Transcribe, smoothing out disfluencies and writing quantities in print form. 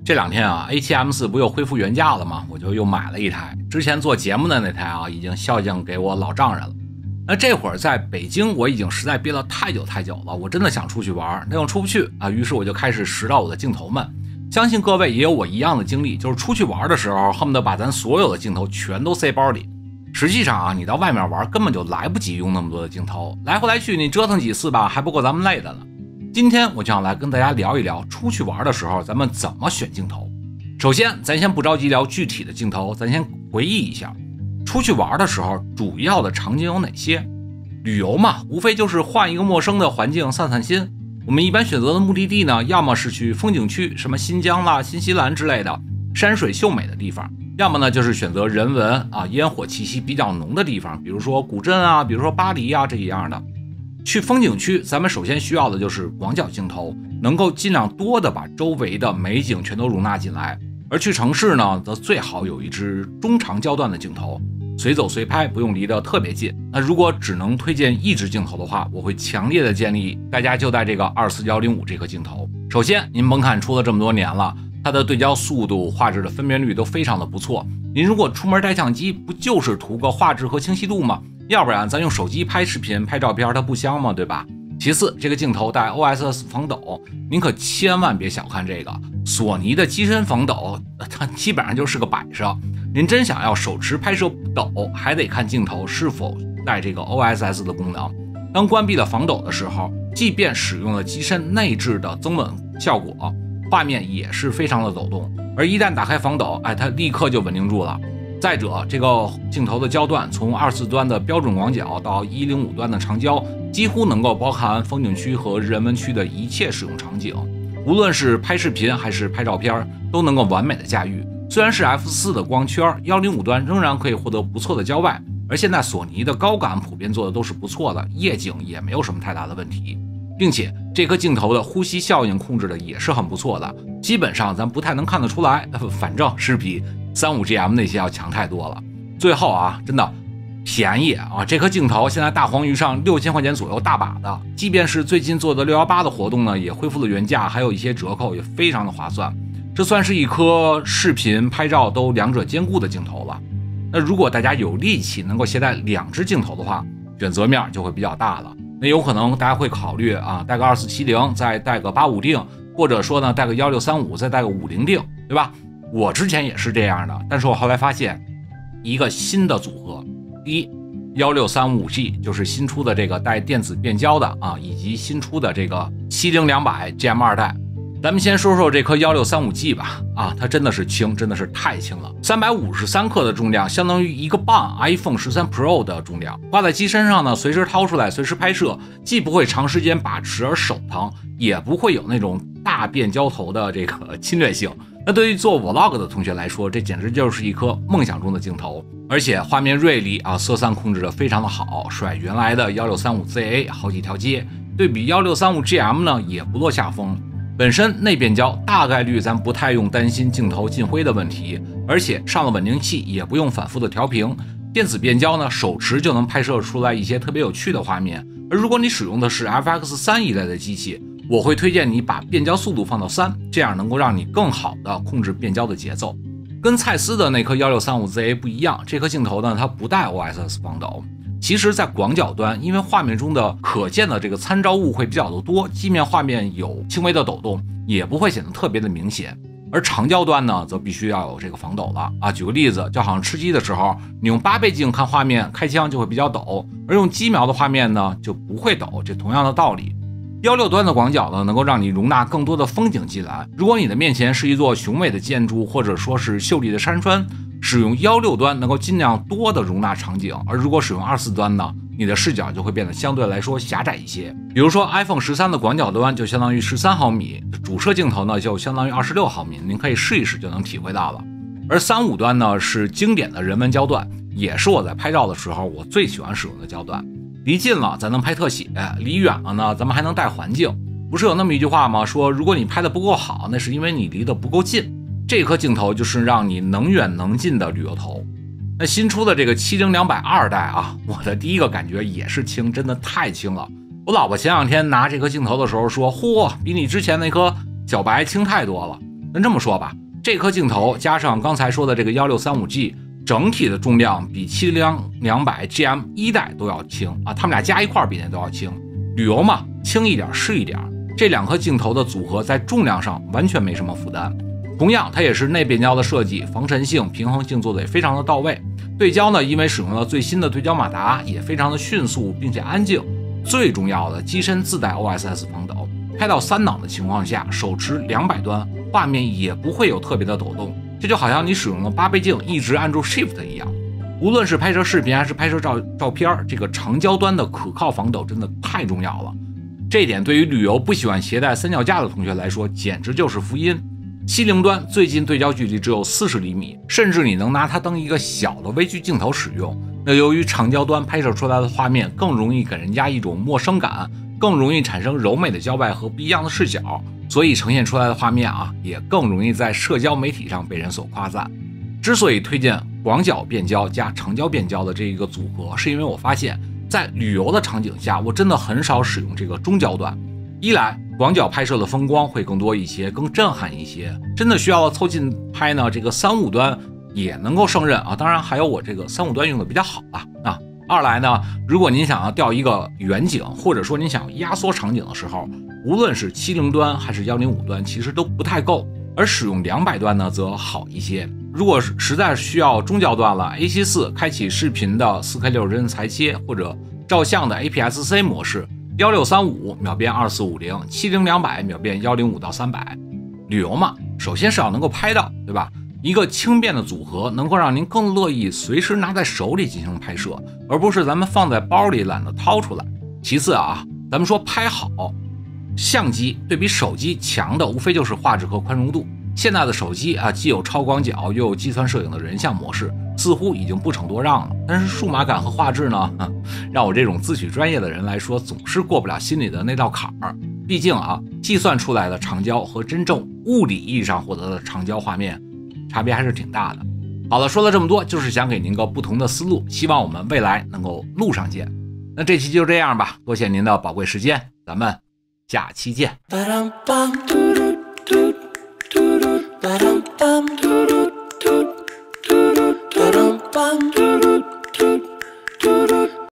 这两天啊 ，A7M4 不又恢复原价了吗？我就又买了一台。之前做节目的那台啊，已经孝敬给我老丈人了。那这会儿在北京，我已经实在憋了太久了，我真的想出去玩，但又出不去啊。于是我就开始拾到我的镜头们。相信各位也有我一样的经历，就是出去玩的时候，恨不得把咱所有的镜头全都塞包里。实际上啊，你到外面玩根本就来不及用那么多的镜头，来回来去你折腾几次吧，还不够咱们累的呢。今天我就想来跟大家聊一聊出去玩的时候咱们怎么选镜头。首先咱先不着急聊具体的镜头，咱先回忆一下出去玩的时候主要的场景有哪些。旅游嘛，无非就是换一个陌生的环境散散心。我们一般选择的目的地呢，要么是去风景区，什么新疆啦、新西兰之类的山水秀美的地方，要么呢就是选择人文啊、烟火气息比较浓的地方，比如说古镇啊，比如说巴黎啊这一样的。去风景区，咱们首先需要的就是广角镜头，能够尽量多的把周围的美景全都容纳进来。而去城市呢，则最好有一支中长焦段的镜头，随走随拍，不用离得特别近。那如果只能推荐一支镜头的话，我会强烈的建议大家就带这个24105这颗镜头。首先，您甭看出了这么多年了，它的对焦速度、画质的分辨率都非常的不错。您如果出门带相机，不就是图个画质和清晰度吗？要不然咱用手机拍视频、拍照片，它不香吗？对吧？其次，这个镜头带 OIS 防抖，您可千万别小看这个。索尼的机身防抖，它基本上就是个摆设。您真想要手持拍摄不抖，还得看镜头是否带这个 OIS 的功能。当关闭了防抖的时候，即便使用了机身内置的增稳效果，画面也是非常的抖动。而一旦打开防抖，它立刻就稳定住了。再者，这个镜头的焦段从24端的标准广角到105端的长焦，几乎能够包含风景区和人文区的一切使用场景，无论是拍视频还是拍照片，都能够完美的驾驭。虽然是 F4 的光圈，105端仍然可以获得不错的焦外，而现在索尼的高感普遍做的都是不错的，夜景也没有什么太大的问题，并且这颗镜头的呼吸效应控制的也是很不错的，基本上咱不太能看得出来，反正是比35GM 那些要强太多了。最后啊，真的便宜啊！这颗镜头现在大黄鱼上6000块钱左右大把的，即便是最近做的618的活动呢，也恢复了原价，还有一些折扣，也非常的划算。这算是一颗视频、拍照都两者兼顾的镜头了。那如果大家有力气能够携带2支镜头的话，选择面就会比较大了。那有可能大家会考虑啊，带个2470，再带个85定，或者说呢带个1635，再带个50定，对吧？我之前也是这样的，但是我后来发现一个新的组合。第一，1635G 就是新出的这个带电子变焦的啊，以及新出的这个70-200 GM2 代。咱们先说说这颗1635G 吧，啊，它真的是轻，真的是太轻了，353克的重量，相当于1个磅 iPhone 13 Pro 的重量，挂在机身上呢，随时掏出来，随时拍摄，既不会长时间把持而手疼，也不会有那种大变焦头的这个侵略性。那对于做 Vlog 的同学来说，这简直就是一颗梦想中的镜头，而且画面锐利啊，色散控制的非常的好，甩原来的1635ZA 好几条街，对比1635GM 呢也不落下风。本身内变焦大概率咱不太用担心镜头进灰的问题，而且上了稳定器也不用反复的调频。电子变焦呢，手持就能拍摄出来一些特别有趣的画面。而如果你使用的是 FX3 一类的机器，我会推荐你把变焦速度放到3，这样能够让你更好的控制变焦的节奏。跟蔡司的那颗1635ZA 不一样，这颗镜头呢它不带 OIS 防抖。其实在广角端，因为画面中的可见的这个参照物会比较的多，即便画面有轻微的抖动，也不会显得特别的明显。而长焦端呢，则必须要有这个防抖了啊。举个例子，就好像吃鸡的时候，你用8倍镜看画面开枪就会比较抖，而用机瞄的画面呢就不会抖，这同样的道理。16端的广角呢，能够让你容纳更多的风景进来。如果你的面前是一座雄伟的建筑，或者说是秀丽的山川，使用16端能够尽量多的容纳场景，而如果使用24端呢，你的视角就会变得相对来说狭窄一些。比如说 iPhone 13的广角端就相当于13毫米，主摄镜头呢就相当于26毫米，您可以试一试就能体会到了。而35端呢是经典的人文焦段，也是我在拍照的时候我最喜欢使用的焦段。离近了咱能拍特写，离远了呢咱们还能带环境。不是有那么一句话吗？说如果你拍的不够好，那是因为你离得不够近。这颗镜头就是让你能远能近的旅游头。那新出的这个70-200代啊，我的第一个感觉也是轻，真的太轻了。我老婆前2天拿这颗镜头的时候说，嚯，比你之前那颗小白轻太多了。 那这么说吧，这颗镜头加上刚才说的这个 1635G， 整体的重量比70-200 GM 1代都要轻啊，他们俩加一块比那都要轻。旅游嘛，轻一点是一点，这2颗镜头的组合在重量上完全没什么负担。同样，它也是内变焦的设计，防尘性、平衡性做的也非常的到位。对焦呢，因为使用了最新的对焦马达，也非常的迅速并且安静。最重要的，机身自带 OSS 防抖，拍到3档的情况下，手持200端，画面也不会有特别的抖动，这就好像你使用了8倍镜一直按住 Shift 一样。无论是拍摄视频还是拍摄照片，这个长焦端的可靠防抖真的太重要了。这一点对于旅游不喜欢携带三脚架的同学来说，简直就是福音。70端最近对焦距离只有40厘米，甚至你能拿它当一个小的微距镜头使用。那由于长焦端拍摄出来的画面更容易给人家一种陌生感，更容易产生柔美的焦外和不一样的视角，所以呈现出来的画面也更容易在社交媒体上被人所夸赞。之所以推荐广角变焦加长焦变焦的这一个组合，是因为我发现在旅游的场景下，我真的很少使用这个中焦段。一来广角拍摄的风光会更多一些，更震撼一些，真的需要凑近拍呢，这个3.5端也能够胜任当然还有我这个3.5端用的比较好啊。二来呢，如果您想要调一个远景，或者说您想要压缩场景的时候，无论是70端还是105端，其实都不太够，而使用200端呢则好一些。如果实在需要中焦段了 ，A7IV 开启视频的 4K 60帧裁切，或者照相的 APS-C 模式，1635秒变2450 ，70-200秒变105到300。旅游嘛，首先是要能够拍到，对吧？一个轻便的组合能够让您更乐意随时拿在手里进行拍摄，而不是咱们放在包里懒得掏出来。其次咱们说拍好，相机对比手机强的无非就是画质和宽容度。现在的手机既有超广角又有计算摄影的人像模式，似乎已经不骋多让了。但是数码感和画质呢，让我这种自诩专业的人来说，总是过不了心里的那道坎儿。毕竟计算出来的长焦和真正物理意义上获得的长焦画面差别还是挺大的。好了，说了这么多，就是想给您个不同的思路，希望我们未来能够路上见。那这期就这样吧，多谢您的宝贵时间，咱们下期见。Ba-dum-bum